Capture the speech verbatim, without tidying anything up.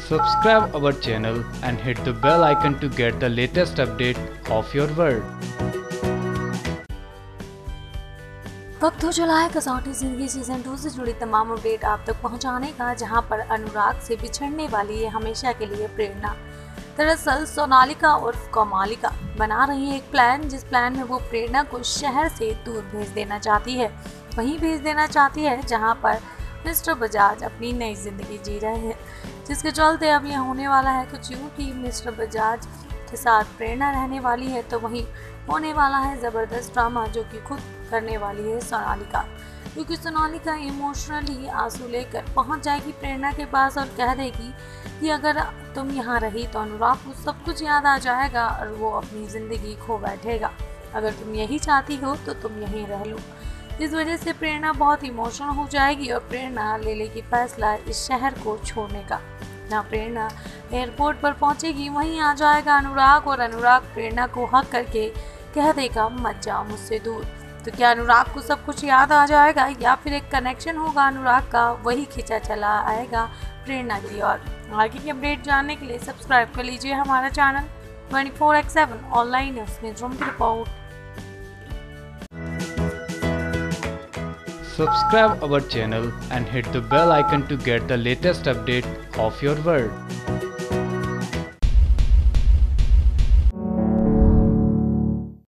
Subscribe our channel and hit the bell icon to get the latest update of your world. वक्त हो चला है कसौटी जिंदगी सीजन टू से जुड़ी तमाम अपडेट आप तक पहुंचाने का, जहां पर अनुराग से बिछड़ने वाली है हमेशा के लिए प्रेरणा। दरअसल सोनालिका उर्फ कोमालिका बना रही है एक प्लान, जिस प्लान में वो प्रेरणा को शहर से दूर भेज देना चाहती है, वहीं भेज देना चाहती है जहां पर मिस्टर बजाज अपनी नई जिंदगी जी रहे हैं, जिसके चलते अब यह होने वाला है कुछ यूँ कि मिस्टर बजाज के साथ प्रेरणा रहने वाली है, तो वहीं होने वाला है ज़बरदस्त ड्रामा जो कि खुद करने वाली है सोनालिका, क्योंकि सोनालिका इमोशनली आंसू लेकर पहुंच जाएगी प्रेरणा के पास और कह देगी कि अगर तुम यहाँ रही तो अनुराग को सब कुछ याद आ जाएगा और वो अपनी ज़िंदगी खो बैठेगा। अगर तुम यही चाहती हो तो तुम यहीं रह लो। इस वजह से प्रेरणा बहुत इमोशनल हो जाएगी और प्रेरणा ले लेगी फैसला इस शहर को छोड़ने का। जहाँ प्रेरणा एयरपोर्ट पर पहुंचेगी वहीं आ जाएगा अनुराग और अनुराग प्रेरणा को हक करके कह देगा मत जाओ मुझसे दूर। तो क्या अनुराग को सब कुछ याद आ जाएगा या फिर एक कनेक्शन होगा अनुराग का, वही खींचा चला आएगा प्रेरणा की ओर। आगे की अपडेट जानने के लिए सब्सक्राइब कर लीजिए हमारा channel twenty four by seven online news newsroom की report. Subscribe our channel and hit the bell icon to get the latest update of your world.